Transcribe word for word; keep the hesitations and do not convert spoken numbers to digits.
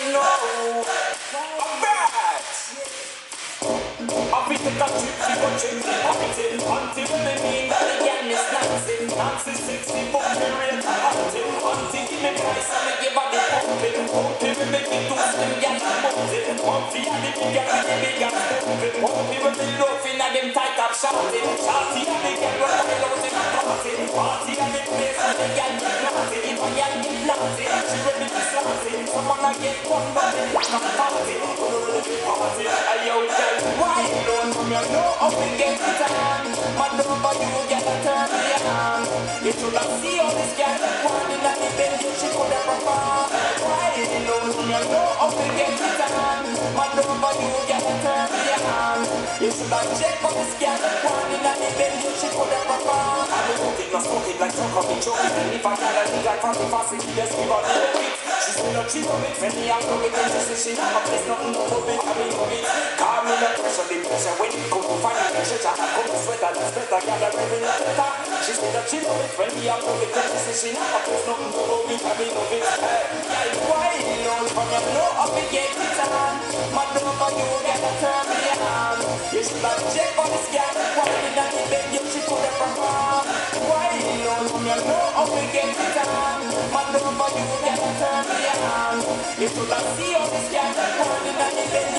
know. Alright. I be take a trip, she go trip, she pop it in. Auntie when me mean that the girl is dancing. Nancy sixty, fuck me rate auntie. Auntie give me price and me give her the pumping. Pumping me make me do slim girl pumping. Pumpy and the big girl with the big ass pumping. Pumpy when me loafing and them tight up shouting. Shouty and the girl when I out in a party. Party and the place and the girl get naughty. If a girl get naughty, she ready to slanty. Someone a get one but they not a party. Party, ayo girl, why don't you know how we get it on? Mad over you get a turn me on. You should have seen all this girl one in the bed, she could have performed. Why don't you know how we get it on? Mad over you get a turn me on. You should have checked for this girl one in the bed, she could have performed. I don't know it, no smoke it like choke up it, choke it. And if I got a nigga like from the fast, it just give her the quick. She said that she love it, when me and love it, and she said she never place nothing to love it, I mean love it. Call me the pressure, the pressure, when you come to find it, the treasure, I come to sweater, that's better, got a revenue better. She said that she love it, when me and love it, and she said she never place nothing to love it, I mean love it. Hey, why don't from you know how we get it on? Mad over you, get a turn me on. You should have checked for this girl, why did not the beg you, she could have performed. Why don't from you know how we get it on? Mad over you, get a turn me on. You should have seen how this girl, why did not the beg